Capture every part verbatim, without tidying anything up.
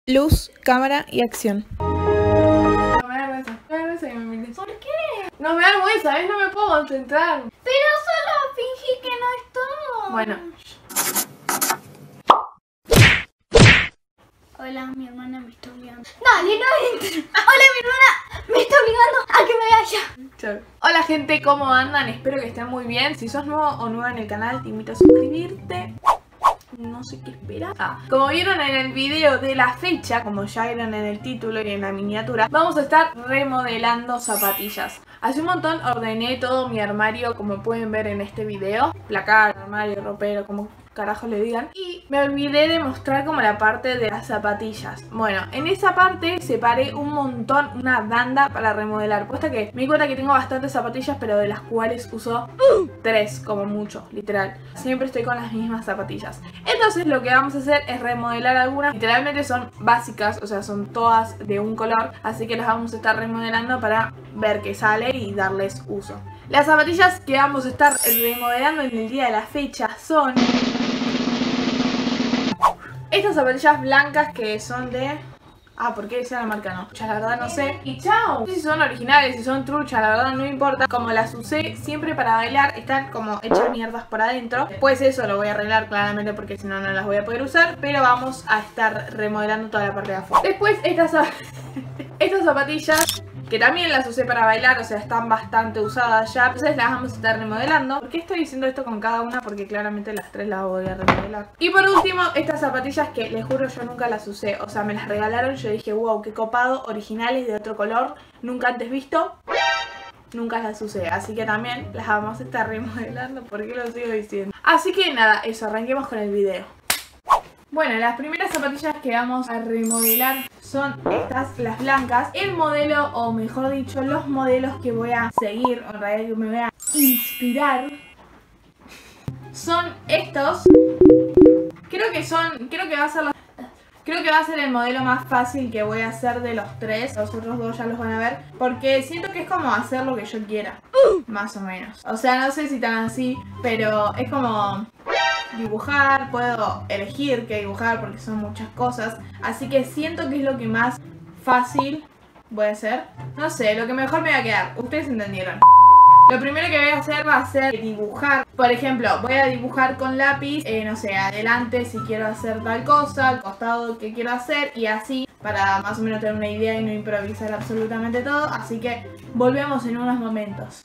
Luz, cámara y acción. No me da vergüenza, me da vergüenza que me mires. ¿Por qué? No me da vergüenza, ¿ves? No me puedo concentrar. Pero solo fingí que no estoy. Bueno. Hola, mi hermana me está obligando. Dale, no entres. Hola, mi hermana me está obligando a que me vaya. Chau. Hola gente, ¿cómo andan? Espero que estén muy bien. Si sos nuevo o nueva en el canal, te invito a suscribirte. No sé qué esperar. Ah, como vieron en el video de la fecha, como ya vieron en el título y en la miniatura, vamos a estar remodelando zapatillas. Hace un montón ordené todo mi armario, como pueden ver en este video. Placar, armario, ropero, como carajo le digan. Y me olvidé de mostrar como la parte de las zapatillas. Bueno, en esa parte separé un montón, una banda para remodelar. Puesta que me di cuenta que tengo bastantes zapatillas, pero de las cuales uso tres como mucho, literal. Siempre estoy con las mismas zapatillas. Entonces lo que vamos a hacer es remodelar algunas. Literalmente son básicas, o sea, son todas de un color. Así que las vamos a estar remodelando para ver qué sale y darles uso. Las zapatillas que vamos a estar remodelando en el día de la fecha son estas zapatillas blancas que son de... Ah, ¿por qué decía la marca? No, ya la verdad no sé. Y chao. No sé si son originales, si son truchas, la verdad no importa. Como las usé siempre para bailar, están como hechas mierdas por adentro. Después eso lo voy a arreglar claramente porque si no, no las voy a poder usar. Pero vamos a estar remodelando toda la parte de afuera. Después estas, estas zapatillas, que también las usé para bailar, o sea, están bastante usadas ya. Entonces las vamos a estar remodelando. ¿Por qué estoy diciendo esto con cada una? Porque claramente las tres las voy a remodelar. Y por último, estas zapatillas que les juro yo nunca las usé. O sea, me las regalaron, yo dije, wow, qué copado, originales de otro color, nunca antes visto. Nunca las usé, así que también las vamos a estar remodelando. ¿Por qué lo sigo diciendo? Así que nada, eso, arranquemos con el video. Bueno, las primeras zapatillas que vamos a remodelar son estas, las blancas. El modelo, o mejor dicho, los modelos que voy a seguir, o en realidad que me voy a inspirar, son estos. Creo que son, creo que va a ser los, creo que va a ser el modelo más fácil que voy a hacer de los tres. Los otros dos ya los van a ver, porque siento que es como hacer lo que yo quiera, más o menos. O sea, no sé si tan así, pero es como dibujar, puedo elegir qué dibujar porque son muchas cosas. Así que siento que es lo que más fácil voy a hacer. No sé, lo que mejor me va a quedar. Ustedes entendieron. Lo primero que voy a hacer va a ser dibujar. Por ejemplo, voy a dibujar con lápiz, eh, no sé, adelante si quiero hacer tal cosa, al costado que quiero hacer y así, para más o menos tener una idea y no improvisar absolutamente todo. Así que volvemos en unos momentos.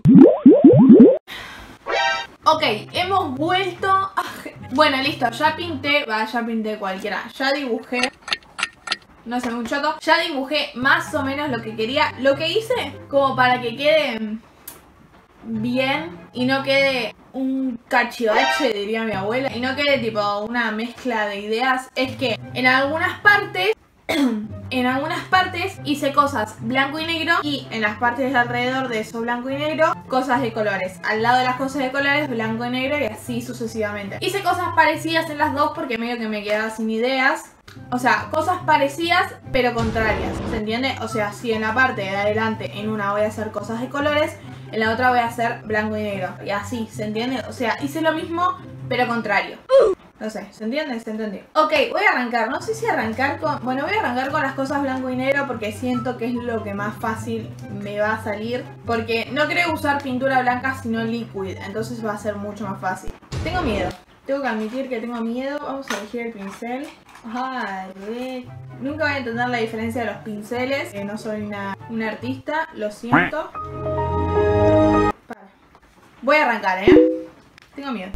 Ok, hemos vuelto. Bueno, listo, ya pinté, va, ya pinté cualquiera, ya dibujé. No sé, un choto. Ya dibujé más o menos lo que quería. Lo que hice, como para que quede bien y no quede un cachivache, diría mi abuela, y no quede tipo una mezcla de ideas, es que en algunas partes en algunas partes hice cosas blanco y negro y en las partes de alrededor de eso blanco y negro cosas de colores. Al lado de las cosas de colores blanco y negro y así sucesivamente. Hice cosas parecidas en las dos porque medio que me quedaba sin ideas. O sea, cosas parecidas pero contrarias, ¿se entiende? O sea, si en la parte de adelante en una voy a hacer cosas de colores, en la otra voy a hacer blanco y negro. Y así, ¿se entiende? O sea, hice lo mismo pero contrario. No sé, ¿se entiende? ¿Se entendió? Ok, voy a arrancar. No sé si arrancar con... Bueno, voy a arrancar con las cosas blanco y negro porque siento que es lo que más fácil me va a salir. Porque no creo usar pintura blanca sino liquid. Entonces va a ser mucho más fácil. Tengo miedo. Tengo que admitir que tengo miedo. Vamos a elegir el pincel. Ay, nunca voy a entender la diferencia de los pinceles. Eh, no soy una, una artista. Lo siento. Para. Voy a arrancar, ¿eh? Tengo miedo.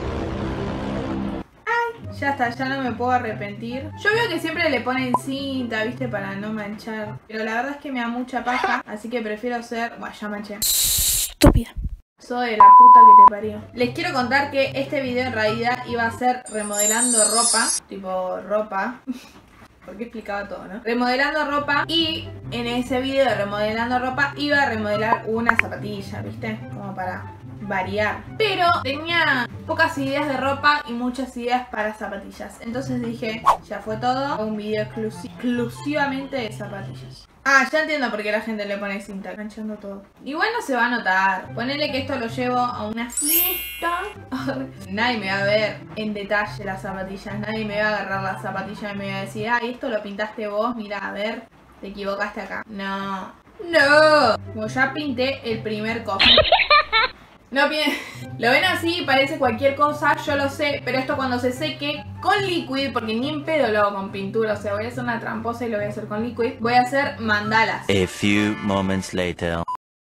Ya está, ya no me puedo arrepentir. Yo veo que siempre le ponen cinta, viste, para no manchar. Pero la verdad es que me da mucha paja. Así que prefiero ser... Bueno, ya manché. Estúpida. Soy la puta que te parió. Les quiero contar que este video en realidad iba a ser remodelando ropa. Tipo ropa. Porque explicaba todo, ¿no? Remodelando ropa. Y en ese video de remodelando ropa iba a remodelar una zapatilla, ¿viste? Como para variar. Pero tenía pocas ideas de ropa y muchas ideas para zapatillas. Entonces dije, ya fue todo. Hago un video exclusi exclusivamente de zapatillas. Ah, ya entiendo por qué la gente le pone cinta, manchando todo. Igual no se va a notar. Ponele que esto lo llevo a una fiesta. Nadie me va a ver en detalle las zapatillas. Nadie me va a agarrar las zapatillas y me va a decir, ay, esto lo pintaste vos, mira, a ver, te equivocaste acá. No, no. Como ya pinté el primer cofre. No bien, lo ven así, parece cualquier cosa, yo lo sé, pero esto cuando se seque con liquid, porque ni en pedo lo hago con pintura, o sea, voy a hacer una tramposa y lo voy a hacer con liquid, voy a hacer mandalas. A few moments later.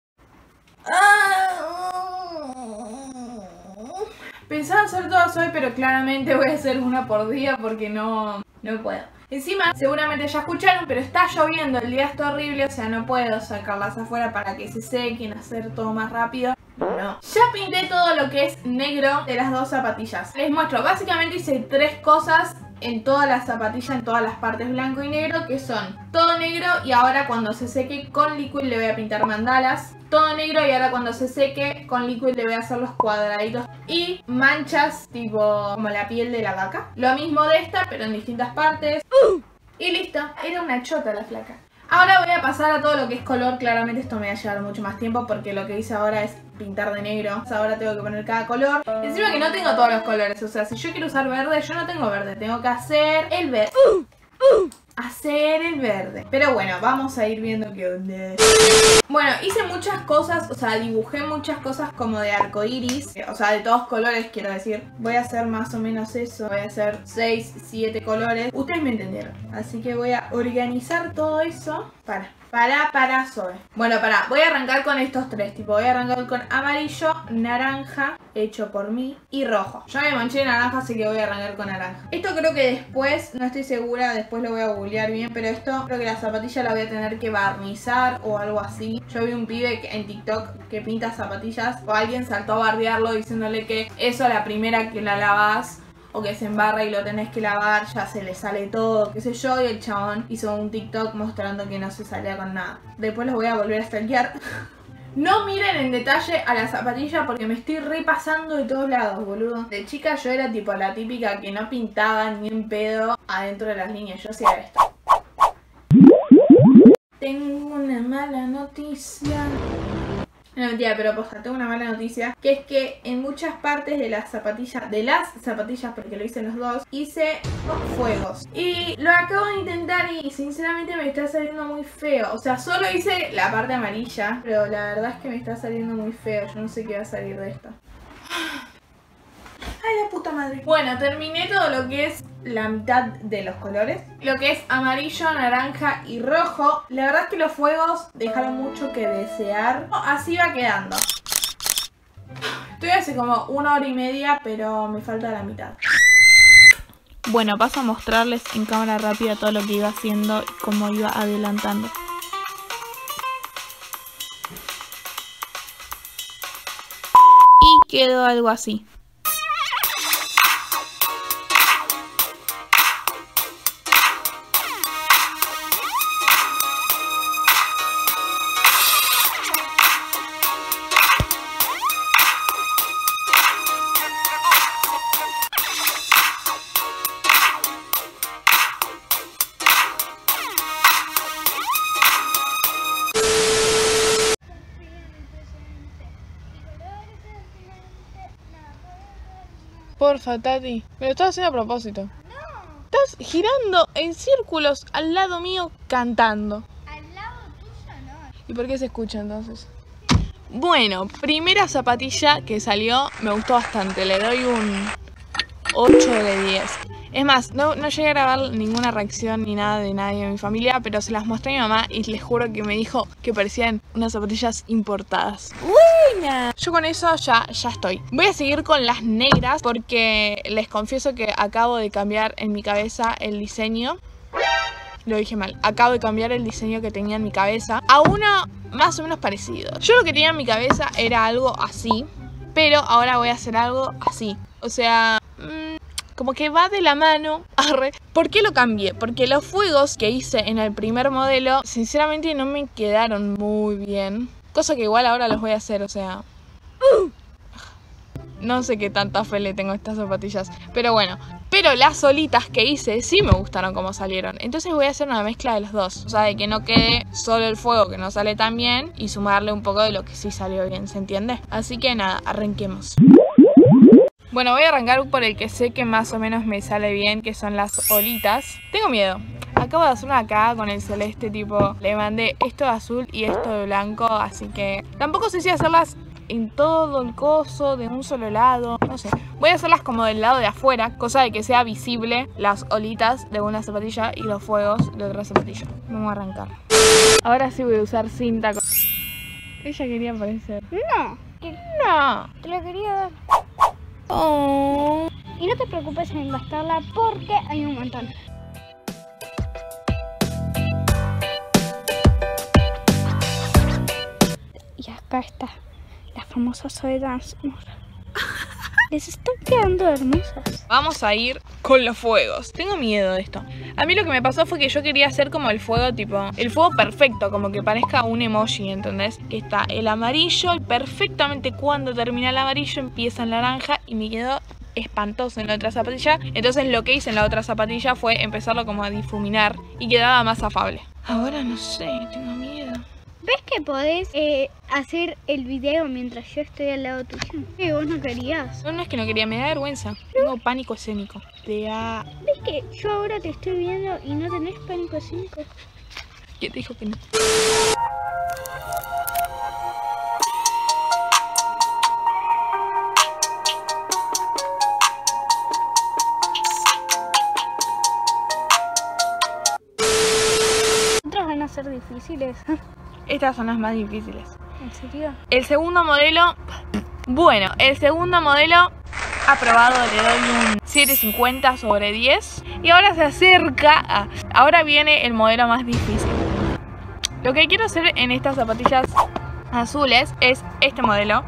Pensaba hacer todas hoy, pero claramente voy a hacer una por día porque no, no puedo. Encima, seguramente ya escucharon, pero está lloviendo, el día está horrible, o sea, no puedo sacarlas afuera para que se sequen, hacer todo más rápido. No. Ya pinté todo lo que es negro de las dos zapatillas. Les muestro, básicamente hice tres cosas en todas las zapatillas, en todas las partes blanco y negro, que son todo negro y ahora cuando se seque con liquid le voy a pintar mandalas. Todo negro y ahora cuando se seque con liquid le voy a hacer los cuadraditos y manchas tipo como la piel de la vaca. Lo mismo de esta, pero en distintas partes. Uh, y listo, era una chota la flaca. Ahora voy a pasar a todo lo que es color. Claramente esto me va a llevar mucho más tiempo porque lo que hice ahora es pintar de negro. Ahora tengo que poner cada color. Encima que no tengo todos los colores. O sea, si yo quiero usar verde, yo no tengo verde. Tengo que hacer el verde. Uh, uh, hacer el verde. Pero bueno, vamos a ir viendo qué onda. Bueno, hice muchas cosas. O sea, dibujé muchas cosas como de arcoiris. O sea, de todos colores, quiero decir. Voy a hacer más o menos eso. Voy a hacer seis, siete colores. Ustedes me entendieron. Así que voy a organizar todo eso. Para, para, para, sobre. Bueno, para, voy a arrancar con estos tres. Tipo, voy a arrancar con amarillo, naranja, hecho por mí, y rojo. Ya me manché de naranja, así que voy a arrancar con naranja. Esto creo que después, no estoy segura, después lo voy a googlear bien, pero esto creo que la zapatilla la voy a tener que barnizar o algo así. Yo vi un pibe en TikTok que pinta zapatillas, o alguien saltó a bardearlo diciéndole que eso la primera que la lavas o que se embarra y lo tenés que lavar, ya se le sale todo, qué sé yo, y el chabón hizo un TikTok mostrando que no se salía con nada. Después los voy a volver a stalkear. No miren en detalle a la zapatilla porque me estoy repasando de todos lados, boludo. De chica yo era tipo la típica que no pintaba ni en pedo adentro de las líneas, yo hacía esto. Tengo una mala noticia. No, mentira, pero posta, tengo una mala noticia, que es que en muchas partes de las zapatillas, de las zapatillas, porque lo hice en los dos, hice fuegos. Y lo acabo de intentar y sinceramente me está saliendo muy feo. O sea, solo hice la parte amarilla, pero la verdad es que me está saliendo muy feo. Yo no sé qué va a salir de esto. Ay, la puta madre. Bueno, terminé todo lo que es la mitad de los colores. Lo que es amarillo, naranja y rojo. La verdad es que los fuegos dejaron mucho que desear. Así va quedando. Estoy hace como una hora y media, pero me falta la mitad. Bueno, paso a mostrarles en cámara rápida todo lo que iba haciendo y cómo iba adelantando. Y quedó algo así. Porfa, Tati, me lo estás haciendo a propósito. No. Estás girando en círculos al lado mío cantando. Al lado tuyo no. ¿Y por qué se escucha entonces? Bueno, primera zapatilla que salió, me gustó bastante. Le doy un ocho de diez. Es más, no, no llegué a grabar ninguna reacción ni nada de nadie de mi familia, pero se las mostré a mi mamá y les juro que me dijo que parecían unas zapatillas importadas. ¡Buena! Yo con eso ya, ya estoy. Voy a seguir con las negras porque les confieso que acabo de cambiar en mi cabeza el diseño. Lo dije mal. Acabo de cambiar el diseño que tenía en mi cabeza a uno más o menos parecido. Yo lo que tenía en mi cabeza era algo así, pero ahora voy a hacer algo así. O sea... Mmm, como que va de la mano. Arre. ¿Por qué lo cambié? Porque los fuegos que hice en el primer modelo sinceramente no me quedaron muy bien. Cosa que igual ahora los voy a hacer, o sea... Uh, no sé qué tanta fe le tengo a estas zapatillas. Pero bueno, pero las solitas que hice sí me gustaron como salieron. Entonces voy a hacer una mezcla de los dos. O sea, de que no quede solo el fuego que no sale tan bien y sumarle un poco de lo que sí salió bien, ¿se entiende? Así que nada, arranquemos. Bueno, voy a arrancar por el que sé que más o menos me sale bien, que son las olitas. Tengo miedo. Acabo de hacer una cagada con el celeste, tipo, le mandé esto de azul y esto de blanco, así que tampoco sé si hacerlas en todo el coso, de un solo lado, no sé. Voy a hacerlas como del lado de afuera, cosa de que sea visible las olitas de una zapatilla y los fuegos de otra zapatilla. Vamos a arrancar. Ahora sí voy a usar cinta. Ella quería aparecer. No, No. te lo quería dar. Oh. Y no te preocupes en gastarla porque hay un montón. Y acá está la famosa Zoe Dance. Les están quedando hermosas. Vamos a ir con los fuegos. Tengo miedo de esto. A mí lo que me pasó fue que yo quería hacer como el fuego tipo... El fuego perfecto, como que parezca un emoji, ¿entendés? Que está el amarillo y perfectamente cuando termina el amarillo empieza el naranja y me quedó espantoso en la otra zapatilla. Entonces lo que hice en la otra zapatilla fue empezarlo como a difuminar y quedaba más afable. Ahora no sé, tengo miedo. ¿Ves que podés eh, hacer el video mientras yo estoy al lado tuyo? Que vos no querías. No, no es que no quería, me da vergüenza. Tengo pánico escénico. Te da... ¿Ves que yo ahora te estoy viendo y no tenés pánico escénico? ¿Quién te dijo que no? Otras van a ser difíciles. Estas son las más difíciles. ¿En serio? El segundo modelo... Bueno, el segundo modelo aprobado, le doy un siete cincuenta sobre diez. Y ahora se acerca a... Ahora viene el modelo más difícil. Lo que quiero hacer en estas zapatillas azules es este modelo.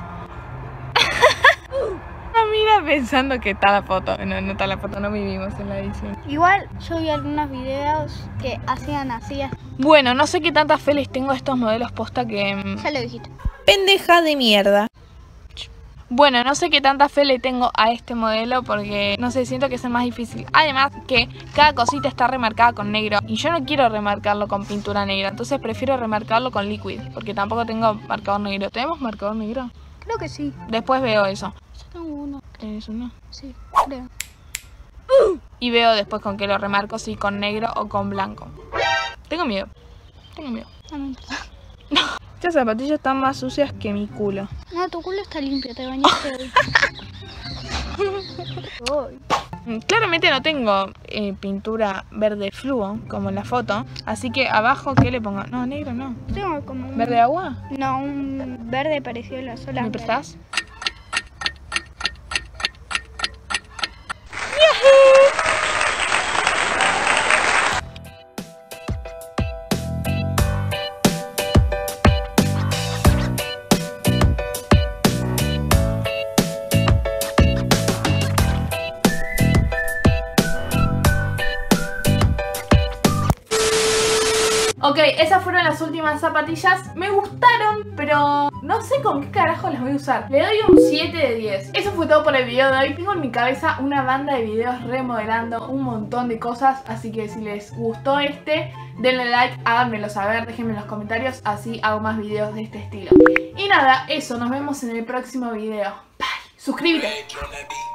Mira pensando que está la foto. No, no está la foto, no vivimos en la edición. Igual yo vi algunos videos que hacían así. Bueno, no sé qué tanta fe les tengo a estos modelos posta que... Ya lo dijiste. Pendeja de mierda. Bueno, no sé qué tanta fe le tengo a este modelo porque, no sé, siento que es el más difícil. Además que cada cosita está remarcada con negro y yo no quiero remarcarlo con pintura negra. Entonces prefiero remarcarlo con liquid porque tampoco tengo marcador negro. ¿Tenemos marcador negro? Creo que sí. Después veo eso. Yo tengo uno. ¿Tenés uno? Sí, creo. Y veo después con qué lo remarco, si con negro o con blanco. Tengo miedo. Tengo miedo. No me importa. Estas zapatillas están más sucias que mi culo. No, tu culo está limpio, te bañaste hoy. Mm, Claramente no tengo eh, pintura verde fluo como en la foto. Así que abajo, ¿qué le pongo? No, negro no. Tengo como un... ¿Verde agua? No, un verde parecido a la sola. ¿Me prestás? Ok, esas fueron las últimas zapatillas. Me gustaron, pero no sé con qué carajo las voy a usar. Le doy un siete de diez. Eso fue todo por el video de hoy. Tengo en mi cabeza una banda de videos remodelando un montón de cosas. Así que si les gustó este, denle like, háganmelo saber, déjenme en los comentarios. Así hago más videos de este estilo. Y nada, eso, nos vemos en el próximo video. Bye. Suscríbete.